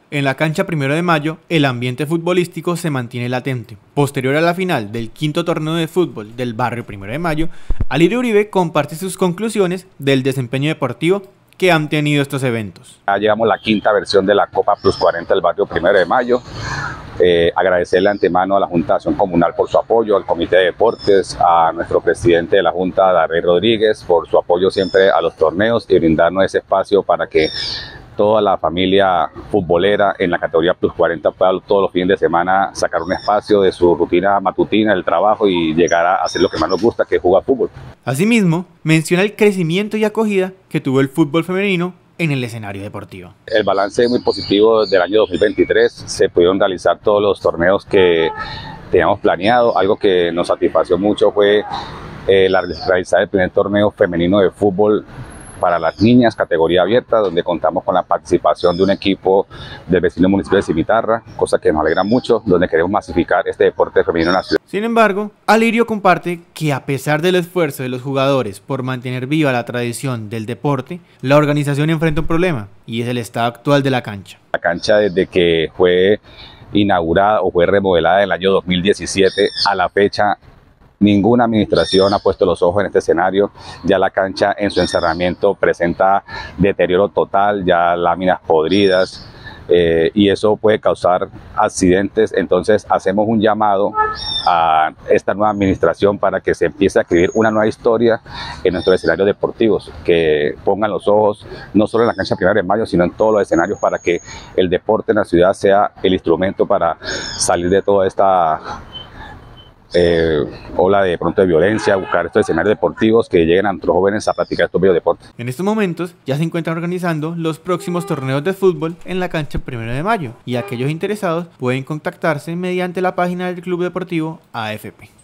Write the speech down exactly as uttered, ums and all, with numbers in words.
En la cancha Primero de Mayo, el ambiente futbolístico se mantiene latente. Posterior a la final del quinto torneo de fútbol del barrio Primero de Mayo, Alirio Uribe comparte sus conclusiones del desempeño deportivo que han tenido estos eventos. Ya llevamos la quinta versión de la Copa Plus cuarenta del barrio Primero de Mayo. Eh, agradecerle antemano a la Junta de Acción Comunal por su apoyo, al Comité de Deportes, a nuestro presidente de la Junta, David Rodríguez, por su apoyo siempre a los torneos y brindarnos ese espacio para que toda la familia futbolera en la categoría Plus cuarenta pueda todos los fines de semana sacar un espacio de su rutina matutina del trabajo y llegar a hacer lo que más nos gusta, que es jugar fútbol. Asimismo, menciona el crecimiento y acogida que tuvo el fútbol femenino en el escenario deportivo. El balance es muy positivo del año dos mil veintitrés, se pudieron realizar todos los torneos que teníamos planeado. Algo que nos satisfació mucho fue eh, la, realizar el primer torneo femenino de fútbol para las niñas, categoría abierta, donde contamos con la participación de un equipo del vecino municipio de Cimitarra, cosa que nos alegra mucho, donde queremos masificar este deporte femenino en la ciudad. Sin embargo, Alirio comparte que a pesar del esfuerzo de los jugadores por mantener viva la tradición del deporte, la organización enfrenta un problema, y es el estado actual de la cancha. La cancha, desde que fue inaugurada o fue remodelada en el año dos mil diecisiete a la fecha, ninguna administración ha puesto los ojos en este escenario. Ya la cancha en su encerramiento presenta deterioro total, ya láminas podridas, eh, y eso puede causar accidentes. Entonces hacemos un llamado a esta nueva administración para que se empiece a escribir una nueva historia en nuestros escenarios deportivos, que pongan los ojos no solo en la cancha Primero de Mayo, sino en todos los escenarios, para que el deporte en la ciudad sea el instrumento para salir de toda esta Eh, ola de pronto de violencia, buscar estos escenarios deportivos que lleguen a nuestros jóvenes a practicar estos bellos deportes. En estos momentos ya se encuentran organizando los próximos torneos de fútbol en la cancha Primero de Mayo, y aquellos interesados pueden contactarse mediante la página del Club Deportivo A F P.